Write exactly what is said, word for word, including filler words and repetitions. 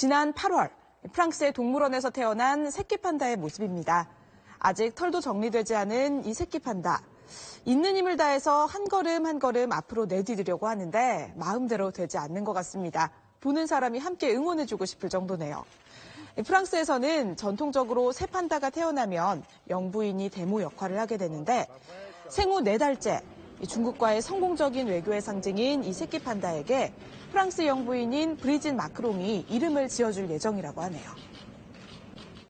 지난 팔월 프랑스의 동물원에서 태어난 새끼 판다의 모습입니다. 아직 털도 정리되지 않은 이 새끼 판다. 있는 힘을 다해서 한 걸음 한 걸음 앞으로 내디디려고 하는데 마음대로 되지 않는 것 같습니다. 보는 사람이 함께 응원해주고 싶을 정도네요. 프랑스에서는 전통적으로 새 판다가 태어나면 영부인이 대모 역할을 하게 되는데 생후 네 달째 중국과의 성공적인 외교의 상징인 이 새끼 판다에게 프랑스 영부인인 브리짓 마크롱이 이름을 지어줄 예정이라고 하네요.